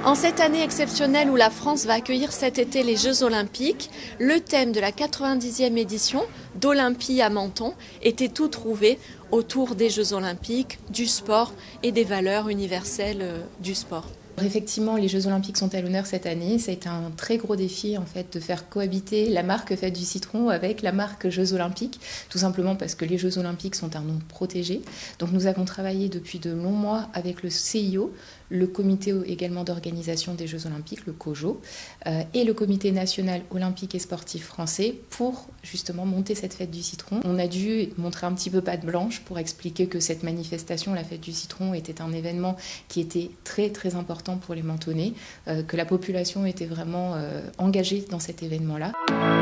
En cette année exceptionnelle où la France va accueillir cet été les Jeux Olympiques, le thème de la 90e édition d'Olympie à Menton était tout trouvé autour des Jeux Olympiques, du sport et des valeurs universelles du sport. Effectivement, les Jeux Olympiques sont à l'honneur cette année. Ça a été un très gros défi en fait de faire cohabiter la marque Fête du Citron avec la marque Jeux Olympiques, tout simplement parce que les Jeux Olympiques sont un nom protégé. Donc nous avons travaillé depuis de longs mois avec le CIO, le comité également d'organisation des Jeux Olympiques, le COJO, et le comité national olympique et sportif français pour justement monter cette Fête du Citron. On a dû montrer un petit peu patte blanche pour expliquer que cette manifestation, la Fête du Citron, était un événement qui était très très important pour les Mentonnais, que la population était vraiment engagée dans cet événement-là.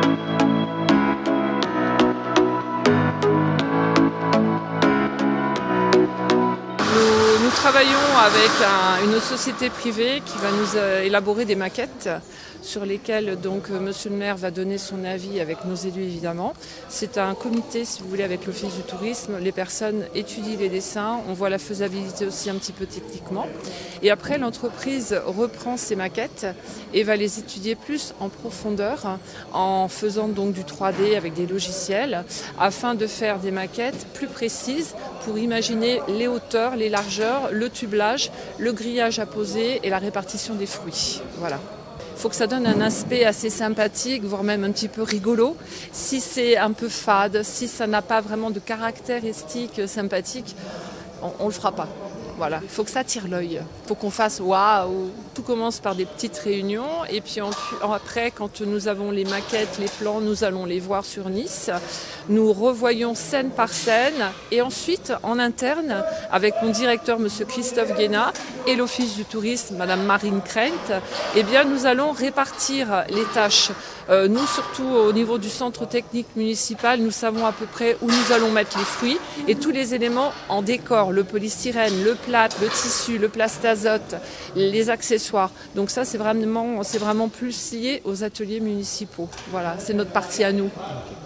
Nous travaillons avec une société privée qui va nous élaborer des maquettes sur lesquelles donc Monsieur le maire va donner son avis avec nos élus évidemment. C'est un comité, si vous voulez, avec l'Office du tourisme. Les personnes étudient les dessins, on voit la faisabilité aussi un petit peu techniquement. Et après, l'entreprise reprend ces maquettes et va les étudier plus en profondeur en faisant donc du 3D avec des logiciels afin de faire des maquettes plus précises pour imaginer les hauteurs, les largeurs, le tublage, le grillage à poser et la répartition des fruits. Voilà. Il faut que ça donne un aspect assez sympathique, voire même un petit peu rigolo. Si c'est un peu fade, si ça n'a pas vraiment de caractéristiques sympathiques, on ne le fera pas. Voilà, il faut que ça tire l'œil. Il faut qu'on fasse waouh. Tout commence par des petites réunions et puis après, quand nous avons les maquettes, les plans, nous allons les voir sur Nice. Nous revoyons scène par scène et ensuite, en interne, avec mon directeur, monsieur Christophe Guénat, et l'Office du tourisme, madame Marine Krent, eh bien, nous allons répartir les tâches. Nous, surtout au niveau du centre technique municipal, nous savons à peu près où nous allons mettre les fruits et tous les éléments en décor, le polystyrène, le plâtre, le tissu, le plastazote, les accessoires. Donc ça, c'est vraiment plus lié aux ateliers municipaux. Voilà, c'est notre partie à nous.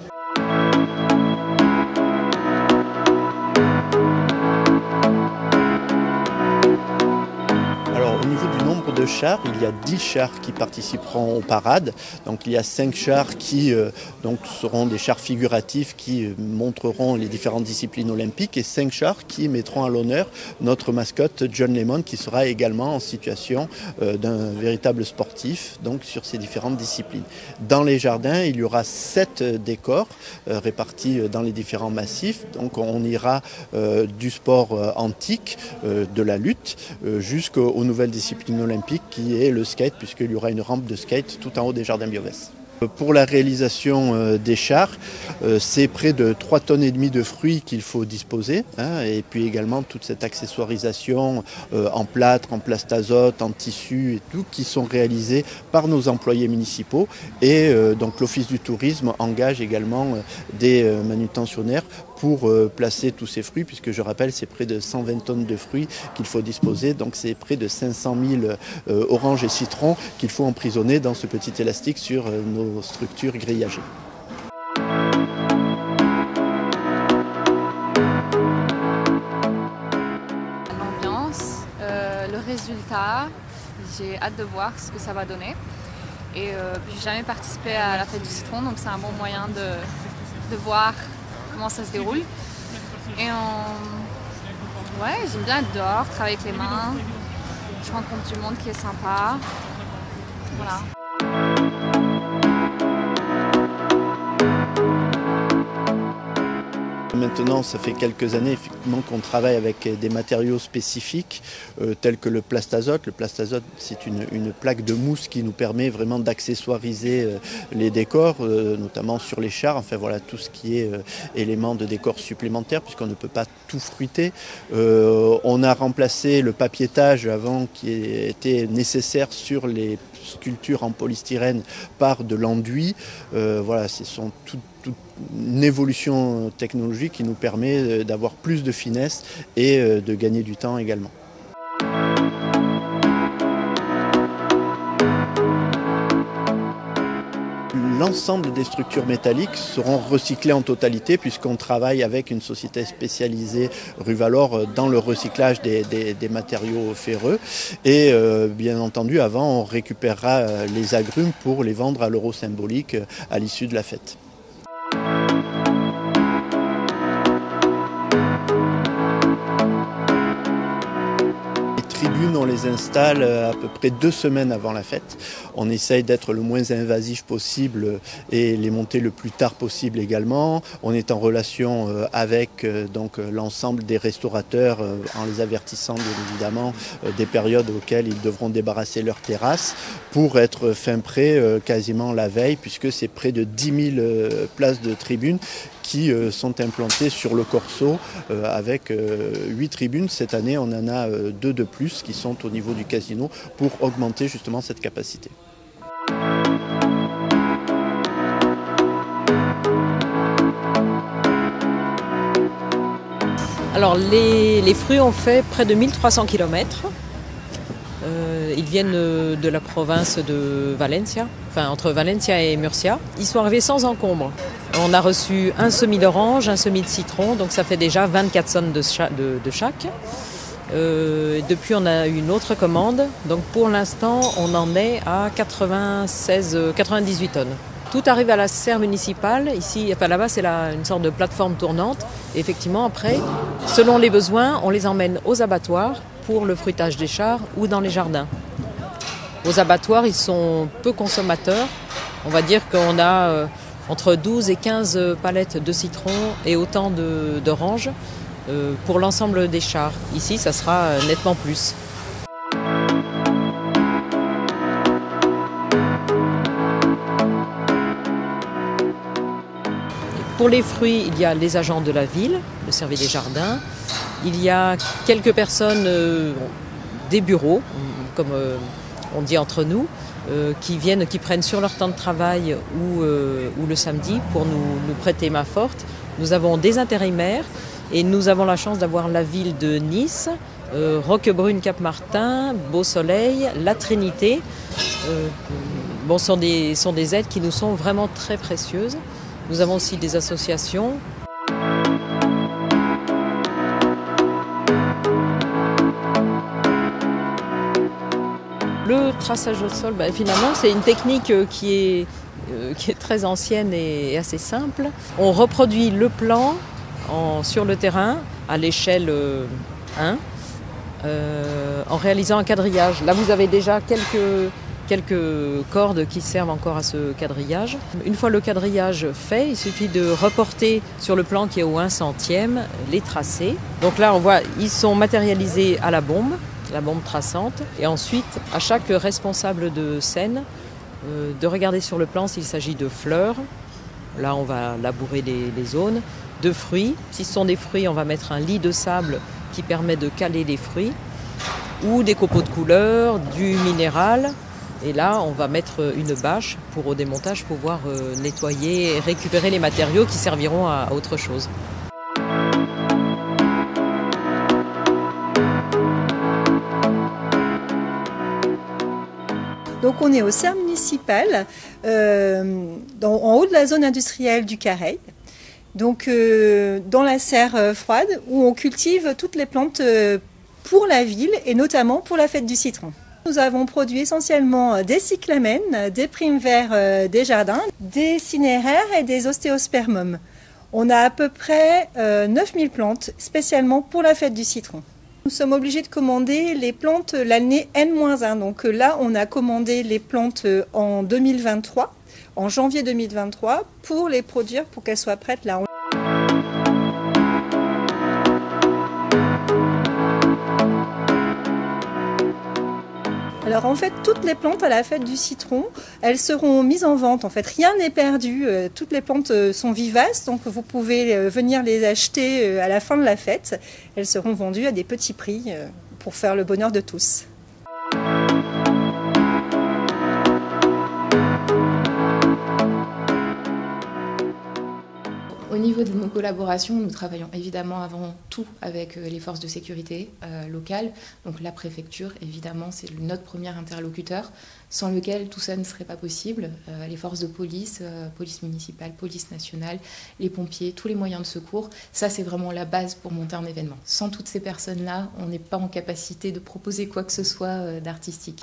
Au niveau du nombre de chars, il y a 10 chars qui participeront aux parades. Donc il y a 5 chars qui seront des chars figuratifs qui montreront les différentes disciplines olympiques et 5 chars qui mettront à l'honneur notre mascotte John Lemon qui sera également en situation d'un véritable sportif donc sur ces différentes disciplines. Dans les jardins, il y aura 7 décors répartis dans les différents massifs. Donc on ira du sport antique, de la lutte, jusqu'aux nouvelles discipline olympique qui est le skate puisqu'il y aura une rampe de skate tout en haut des jardins Biovès. Pour la réalisation des chars, c'est près de 3,5 tonnes de fruits qu'il faut disposer et puis également toute cette accessoirisation en plâtre, en plastazote, en tissu et tout qui sont réalisés par nos employés municipaux et donc l'Office du tourisme engage également des manutentionnaires pour placer tous ces fruits puisque je rappelle c'est près de 120 tonnes de fruits qu'il faut disposer donc c'est près de 500 000 oranges et citrons qu'il faut emprisonner dans ce petit élastique sur nos structures grillagées. L'ambiance, le résultat, j'ai hâte de voir ce que ça va donner. Et j'ai jamais participé à la Fête du Citron, donc c'est un bon moyen de voir comment ça se déroule. Et ouais, j'aime bien être dehors, travailler avec les mains. Je rencontre du monde qui est sympa. Voilà. Maintenant, ça fait quelques années effectivement qu'on travaille avec des matériaux spécifiques tels que le plastazote. Le plastazote, c'est une plaque de mousse qui nous permet vraiment d'accessoiriser les décors, notamment sur les chars. Enfin voilà, tout ce qui est élément de décor supplémentaire puisqu'on ne peut pas tout fruiter. On a remplacé le papiétage avant qui était nécessaire sur les sculptures en polystyrène par de l'enduit. Voilà, ce sont une évolution technologique qui nous permet d'avoir plus de finesse et de gagner du temps également. l'ensemble des structures métalliques seront recyclées en totalité puisqu'on travaille avec une société spécialisée Ruvalor dans le recyclage des matériaux ferreux. Et bien entendu, avant, on récupérera les agrumes pour les vendre à l'euro symbolique à l'issue de la fête. Tribunes, on les installe à peu près 2 semaines avant la fête. On essaye d'être le moins invasif possible et les monter le plus tard possible également. On est en relation avec donc l'ensemble des restaurateurs en les avertissant bien évidemment des périodes auxquelles ils devront débarrasser leur terrasse pour être fin prêt quasiment la veille puisque c'est près de 10 000 places de tribunes qui sont implantées sur le Corso avec 8 tribunes. Cette année, on en a 2 de plus qui sont au niveau du casino pour augmenter justement cette capacité. Alors les fruits ont fait près de 1300 km. Ils viennent de la province de Valencia, enfin entre Valencia et Murcia. Ils sont arrivés sans encombre. On a reçu un semis d'orange, un semis de citron, donc ça fait déjà 24 tonnes de chaque. Depuis, on a une autre commande. Donc pour l'instant, on en est à 98 tonnes. Tout arrive à la serre municipale. Ici, enfin là-bas, c'est une sorte de plateforme tournante. Et effectivement, après, selon les besoins, on les emmène aux abattoirs pour le fruitage des chars ou dans les jardins. Aux abattoirs, ils sont peu consommateurs. On va dire qu'on a entre 12 et 15 palettes de citron et autant d'oranges pour l'ensemble des chars. Ici, ça sera nettement plus. Pour les fruits, il y a les agents de la ville, le service des jardins. Il y a quelques personnes, des bureaux, comme on dit entre nous, qui prennent sur leur temps de travail ou le samedi pour nous prêter main forte. Nous avons des intérimaires et nous avons la chance d'avoir la ville de Nice, Roquebrune, Cap-Martin, Beau-Soleil, La Trinité. Sont des aides qui nous sont vraiment très précieuses. Nous avons aussi des associations. Le traçage au sol, finalement, c'est une technique qui est très ancienne et assez simple. On reproduit le plan sur le terrain à l'échelle 1 en réalisant un quadrillage. Là, vous avez déjà quelques cordes qui servent encore à ce quadrillage. Une fois le quadrillage fait, il suffit de reporter sur le plan qui est au 1/100e les tracés. Donc là, on voit, ils sont matérialisés à la bombe traçante. Et ensuite, à chaque responsable de scène, de regarder sur le plan s'il s'agit de fleurs. Là, on va labourer les zones. De fruits. Si ce sont des fruits, on va mettre un lit de sable qui permet de caler les fruits. Ou des copeaux de couleur, du minéral. Et là, on va mettre une bâche pour au démontage pouvoir nettoyer et récupérer les matériaux qui serviront à autre chose. Donc on est au serre municipal, en haut de la zone industrielle du Careil, donc dans la serre froide où on cultive toutes les plantes pour la ville et notamment pour la fête du citron. Nous avons produit essentiellement des cyclamènes, des primevères des jardins, des cinéraires et des ostéospermums. On a à peu près 9000 plantes spécialement pour la fête du citron. Nous sommes obligés de commander les plantes l'année N-1. Donc là, on a commandé les plantes en 2023, en janvier 2023, pour les produire, pour qu'elles soient prêtes là. Alors en fait, toutes les plantes à la fête du citron, elles seront mises en vente. En fait, rien n'est perdu. Toutes les plantes sont vivaces, donc vous pouvez venir les acheter à la fin de la fête. Elles seront vendues à des petits prix pour faire le bonheur de tous. Au niveau de nos collaborations, nous travaillons évidemment avant tout avec les forces de sécurité locales. Donc la préfecture, évidemment, c'est notre premier interlocuteur, sans lequel tout ça ne serait pas possible. Les forces de police, police municipale, police nationale, les pompiers, tous les moyens de secours, ça c'est vraiment la base pour monter un événement. Sans toutes ces personnes-là, on n'est pas en capacité de proposer quoi que ce soit d'artistique.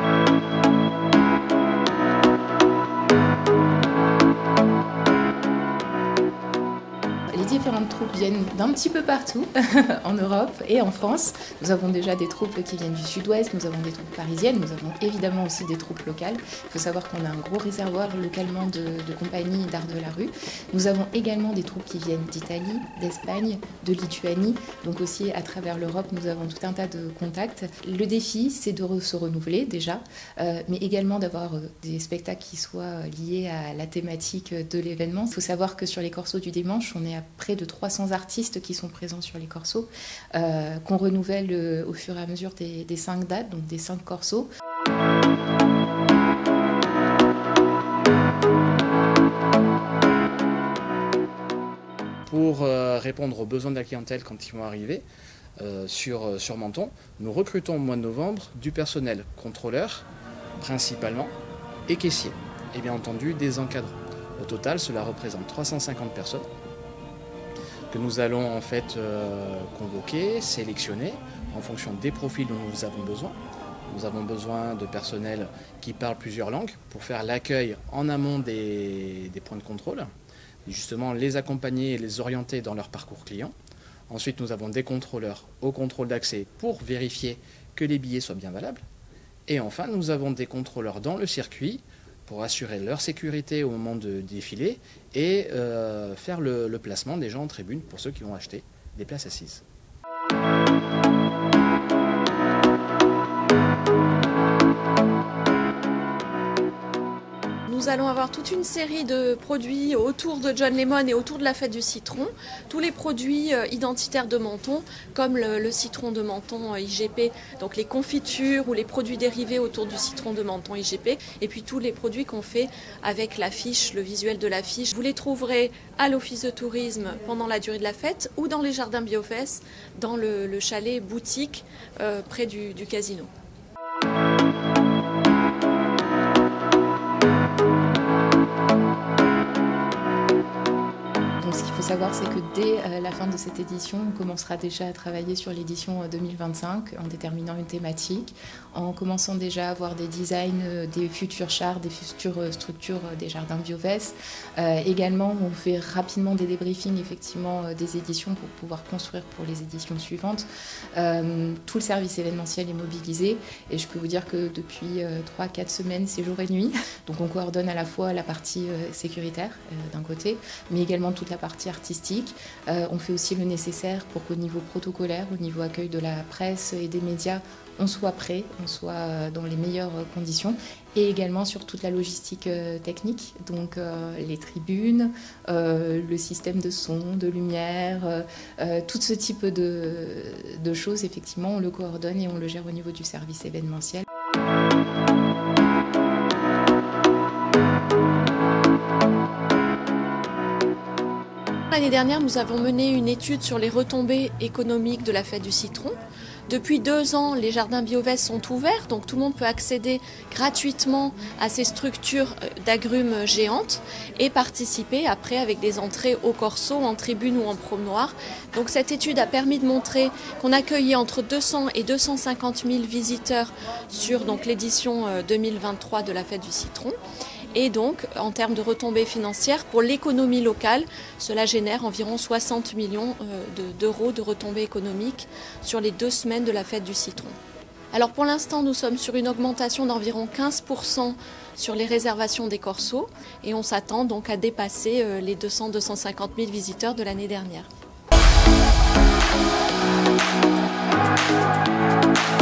Les différentes troupes viennent d'un petit peu partout en Europe et en France. Nous avons déjà des troupes qui viennent du sud-ouest, nous avons des troupes parisiennes, nous avons évidemment aussi des troupes locales. Il faut savoir qu'on a un gros réservoir localement de compagnies d'art de la rue. Nous avons également des troupes qui viennent d'Italie, d'Espagne, de Lituanie. Donc aussi à travers l'Europe, nous avons tout un tas de contacts. Le défi, c'est de se renouveler déjà, mais également d'avoir des spectacles qui soient liés à la thématique de l'événement. Il faut savoir que sur les corsos du dimanche, on est à près de 300 artistes qui sont présents sur les corsos, qu'on renouvelle au fur et à mesure des 5 dates, donc des 5 corsos. Pour répondre aux besoins de la clientèle quand ils vont arriver sur Menton, nous recrutons au mois de novembre du personnel contrôleur principalement et caissier, et bien entendu des encadrants. Au total, cela représente 350 personnes que nous allons en fait convoquer, sélectionner en fonction des profils dont nous avons besoin. Nous avons besoin de personnel qui parle plusieurs langues pour faire l'accueil en amont des points de contrôle, et justement les accompagner et les orienter dans leur parcours client. Ensuite, nous avons des contrôleurs au contrôle d'accès pour vérifier que les billets soient bien valables. Et enfin, nous avons des contrôleurs dans le circuit pour assurer leur sécurité au moment de défiler et faire le placement des gens en tribune pour ceux qui vont acheter des places assises. Nous allons avoir toute une série de produits autour de John Lemon et autour de la fête du citron. Tous les produits identitaires de Menton, comme le citron de Menton IGP, donc les confitures ou les produits dérivés autour du citron de Menton IGP, et puis tous les produits qu'on fait avec l'affiche, le visuel de l'affiche. Vous les trouverez à l'office de tourisme pendant la durée de la fête ou dans les jardins Biofest, dans le chalet boutique près du casino. Ce qu'il faut savoir, c'est que dès la fin de cette édition, on commencera déjà à travailler sur l'édition 2025 en déterminant une thématique, en commençant déjà à avoir des designs des futurs chars, des futures structures des jardins Biofest. Également, on fait rapidement des débriefings effectivement des éditions pour pouvoir construire pour les éditions suivantes. Tout le service événementiel est mobilisé et je peux vous dire que depuis 3-4 semaines, c'est jour et nuit. Donc on coordonne à la fois la partie sécuritaire d'un côté, mais également toute la partie artistique. On fait aussi le nécessaire pour qu'au niveau protocolaire, au niveau accueil de la presse et des médias, on soit prêt, on soit dans les meilleures conditions, et également sur toute la logistique technique, donc les tribunes, le système de son, de lumière, tout ce type de choses, effectivement, on le coordonne et on le gère au niveau du service événementiel. L'année dernière, nous avons mené une étude sur les retombées économiques de la fête du citron. Depuis 2 ans, les jardins Biofest sont ouverts, donc tout le monde peut accéder gratuitement à ces structures d'agrumes géantes et participer après avec des entrées au corso, en tribune ou en promenoir. Donc cette étude a permis de montrer qu'on accueillait entre 200 et 250 000 visiteurs sur l'édition 2023 de la fête du citron. Et donc, en termes de retombées financières, pour l'économie locale, cela génère environ 60 millions d'euros de retombées économiques sur les 2 semaines de la fête du citron. Alors pour l'instant, nous sommes sur une augmentation d'environ 15% sur les réservations des corsos et on s'attend donc à dépasser les 200-250 000 visiteurs de l'année dernière.